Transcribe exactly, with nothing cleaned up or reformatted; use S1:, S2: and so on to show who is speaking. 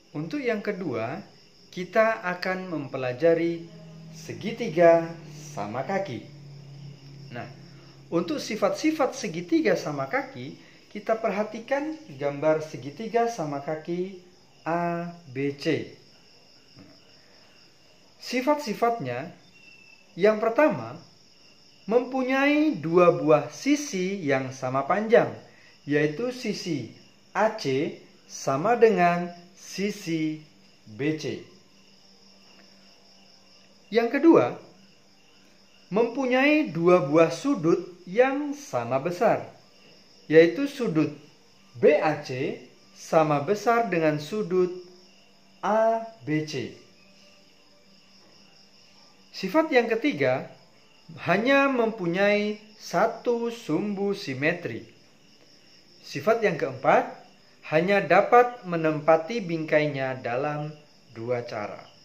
S1: Untuk yang kedua, kita akan mempelajari segitiga sama kaki. Nah, untuk sifat-sifat segitiga sama kaki, kita perhatikan gambar segitiga sama kaki A B C. Sifat-sifatnya, yang pertama, mempunyai dua buah sisi yang sama panjang, yaitu sisi A C sama dengan sisi B C. Yang kedua, mempunyai dua buah sudut yang sama besar, yaitu sudut B A C sama besar dengan sudut A B C. Sifat yang ketiga, hanya mempunyai satu sumbu simetri. Sifat yang keempat, hanya dapat menempati bingkainya dalam dua cara.